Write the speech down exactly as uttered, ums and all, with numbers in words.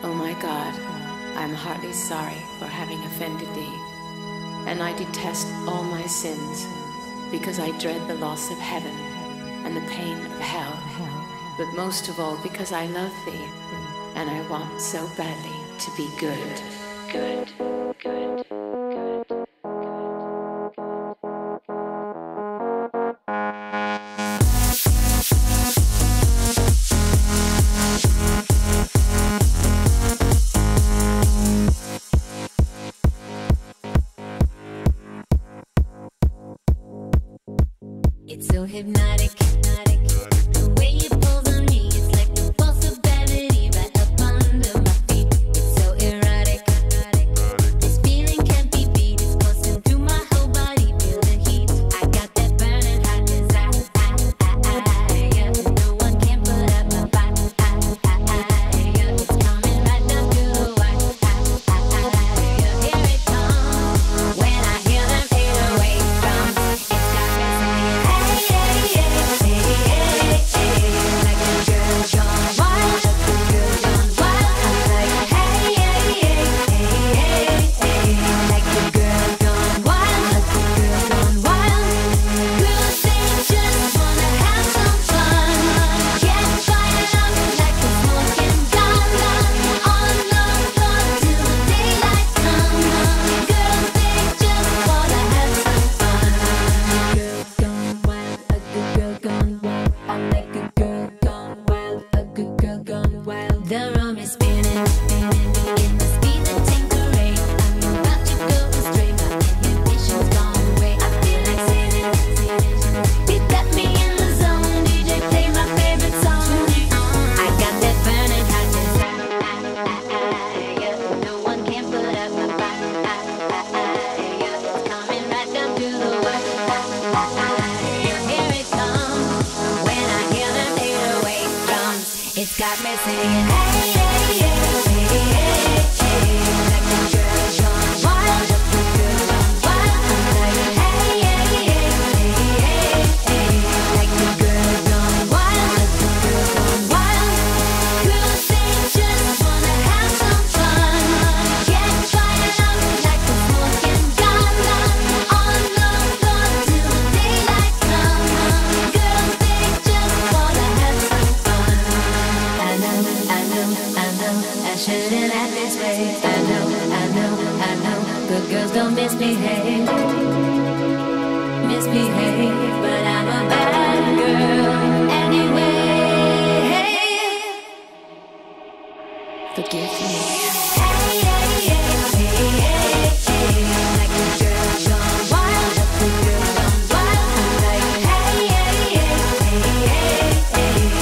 O my God, I am heartily sorry for having offended thee, and I detest all my sins, because I dread the loss of heaven and the pain of hell, but most of all because I love thee, and I want so badly to be good, good, good, good. It's so hypnotic, hypnotic. The way you pull on me, it's like the pulse of gravity right up under my feet. It's so erotic, erotic. This feeling can't be beat. It's coursing through my whole body. Feel the heat. I got that burning hot desire. I, I, I, yeah. No one can put up my fight. I, I, I, yeah. It's coming right down to the wire. I, I, I, yeah. Here it comes. When I hear them fade away drums, it's got me singing. The room is spinning, spinning in the speed and tinkeray. I'm about to go astray, my inhibitions gone away. I feel like singing, singing. It got me in the zone. D J play my favorite song. I got that burning hot desire. Yeah, no one can put up my fight. Yeah, it's coming right down to the wire. Here it comes. When I hear them fade away drums, it's got me singing. Hey, hey, hey, hey, hey, hey. Like the girl gone wild, the girl gone wild. I'm like, hey, hey, hey, hey, hey, hey. Like the girl gone wild, the girl gone wild. Girls, they just wanna have some fun. Get fired up like the smokin gun. On the floor till the daylight comes. Girls, they just wanna have some fun. I know, I know, I know, I shouldn't act this way. I know, I know, I know, good girls don't misbehave, misbehave, but I'm a bad girl anyway. Forgive me. Hey, hey, hey, hey, hey, hey. Like the girl gone wild, the girl gone wild. I'm like, hey, hey, hey, hey, hey, hey.